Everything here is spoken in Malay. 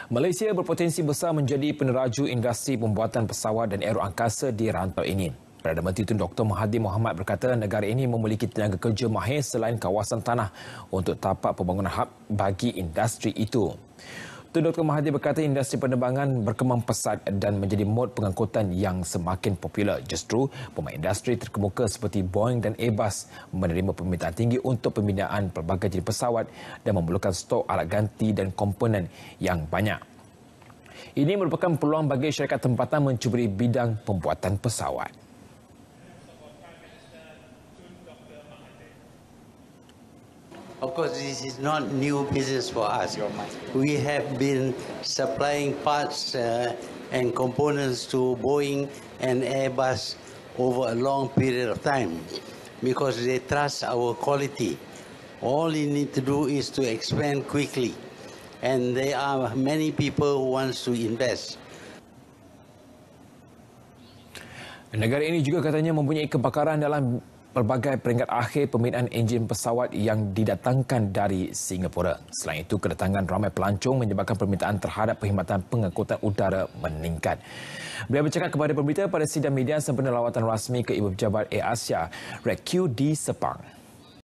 Malaysia berpotensi besar menjadi peneraju industri pembuatan pesawat dan aeroangkasa di rantau ini. Perdana Menteri Tun Dr. Mahathir Mohamad berkata negara ini memiliki tenaga kerja mahir selain kawasan tanah untuk tapak pembangunan hub bagi industri itu. Tun Dr. Mahathir berkata industri penerbangan berkembang pesat dan menjadi mod pengangkutan yang semakin popular. Justru, pemain industri terkemuka seperti Boeing dan Airbus menerima permintaan tinggi untuk pembinaan pelbagai jenis pesawat dan memerlukan stok alat ganti dan komponen yang banyak. Ini merupakan peluang bagi syarikat tempatan mencuburi bidang pembuatan pesawat. Of course, this is not new business for us. We have been supplying parts and components to Boeing and Airbus over a long period of time because they trust our quality. All you need to do is to expand quickly, and there are many people who want to invest. Negara ini juga katanya mempunyai kebakaran dalam pelbagai peringkat akhir pembinaan enjin pesawat yang didatangkan dari Singapura. Selain itu, kedatangan ramai pelancong menyebabkan permintaan terhadap perkhidmatan pengangkutan udara meningkat. Beliau bercakap kepada pemberita pada sidang media sempena lawatan rasmi ke Ibu Pejabat Air Asia, Red Q di Sepang.